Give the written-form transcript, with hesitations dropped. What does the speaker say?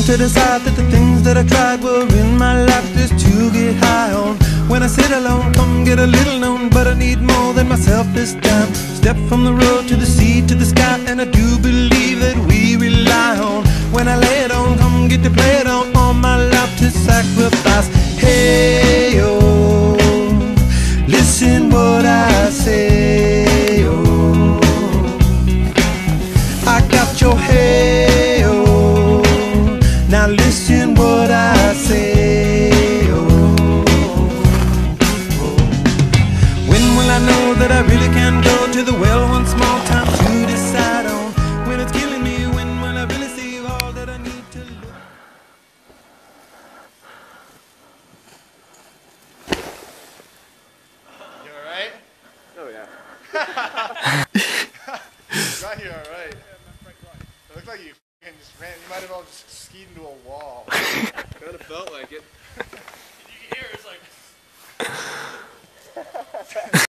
to decide that the things that I tried were in my life just to get high on. When I sit alone, come get a little known, but I need more than myself this time. Step from the road to the sea to the sky, and I do believe that we rely on. When I lay it on, come get to play it on, all my life to sacrifice. Hey, oh, listen what I say, oh, I got your hey, oh, now listen what I say, oh, oh. When will I know that I really can go to the well one small time to decide on? When it's killing me, when will I really see all that I need to look? You alright? Oh yeah. Got here alright. It looked like you just ran. You might have all just skied into a wall. Kind of felt like it.